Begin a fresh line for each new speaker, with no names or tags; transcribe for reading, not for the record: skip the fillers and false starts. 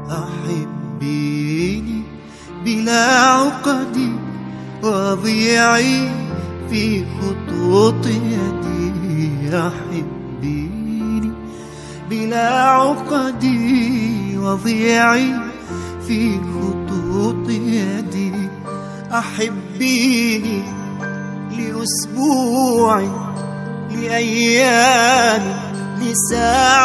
أحبيني بلا عقدي وضيعي في خطوط يدي. أحبيني بلا عقدي وضيعي في خطوط يدي. أحبيني لأسبوع، لأيام، لساعة